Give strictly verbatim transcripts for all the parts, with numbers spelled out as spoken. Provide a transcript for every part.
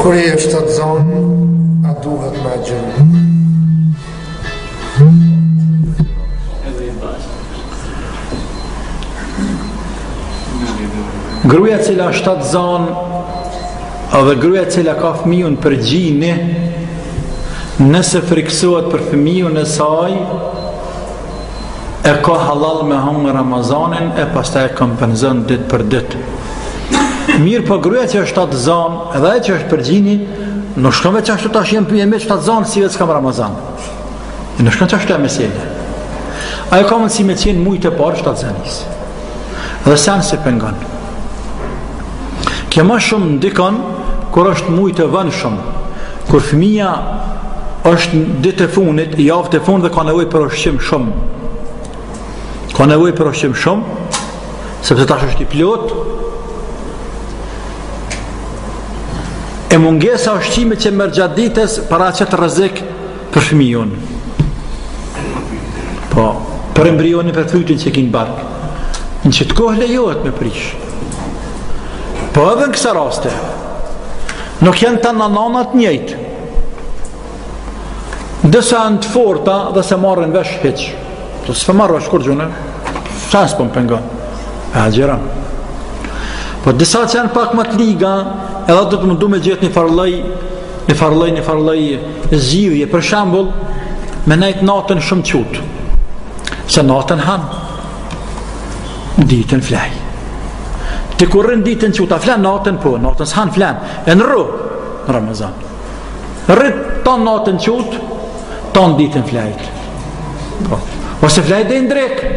Kur i është të zonë, a duhet me gjënë? Gruaja cila është të zonë, edhe gruaja cila ka fëmijën për gjini, nëse friksohet për fëmijën e saj, e ka halal me hangë Ramazanin, e pastaj e kompenzon ditë për ditë. Mirë, po gruaja që është të zonë, edhe e që është për gjini, nuk shkon veç ashtu tash jem për jemi që të zonë si vetë s'kam Ramazan. Nuk shkon që ashtu e mesele. Ajo ka mundësi me qenë mujtë e parë shtatë zanis. Dhe sen se pengon. Kje ma shumë ndikon kur është mujtë e vënë shumë, kur fëmija është ditë e funit, javë të funit dhe ka nevoj për ushqim shumë. Ka nevoj për ushqim shumë, sepse tash është i plot, e mungesa ushqime që mërë gjatë ditës para qëtë rrezik për fëmijën. Po, për embrionin, për fytin që kinë barkë. Në qëtë kohë lejohet me prish. Po edhe në kësa raste, nuk janë të nananat njëjtë. Dësa në të forta dhe se marrën vesh heq. Të së marrë është kur gjune, sa nësë po më pengon. E agjeran. Po dësa që janë pak më të liga, edhe do të mundu me gjithë një farloj, një farloj, një farloj zhjivje. Për shambull, me nejtë natën shumë qutë. Se natën hanë, ditën flaj. Të kurën ditën qutë, a flan natën po, natën s'hanë flan, e në ru, në Ramazan. Rritë tonë natën qutë, tonë ditën flajtë. Po. Ose flajtë dhe i ndrekë.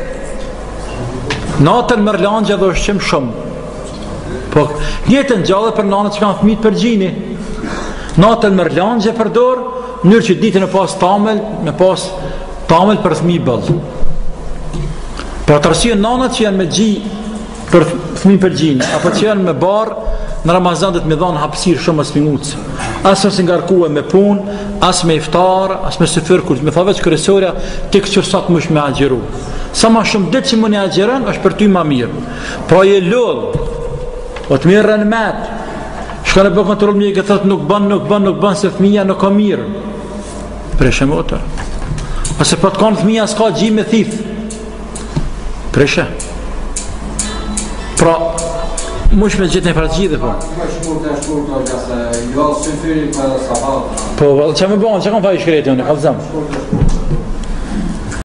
Natën mërlangë dhe ushqim shumë. Po, njëtën gjallë për nanët që kanë fëmijët për gjini. Natën mërlangë për dorë, njërë që ditën e pas tamel, me pas tamel për fëmijë bëllë. Për atërësia nanët që janë me gji për fëmijë për gjini, apo që janë me barë, në Ramazan dhe të me dhanë hapësirë shumë as minutës. Asë nësë ngarkue me punë, asë me iftarë, asë me sëfyrë, kur me thaveç kërësoria, të këqër sa të mësh me agjeru. Sa ma shumë ditë që më një agjeran, është për ty ma mirë. Pra je lodhë, o të mirë në metë, shka në bëhë kontrol një e thëtë nuk banë, nuk banë, nuk banë, se fëmija nuk ka mirë. Preshe motër. Ose po të kanë fëmija s'ka gji me thithë. Preshe. Pra, mush me gjithë një përgjithë, po. Po, që me bënë, që kam fa i shkreti unë, kalëzëm.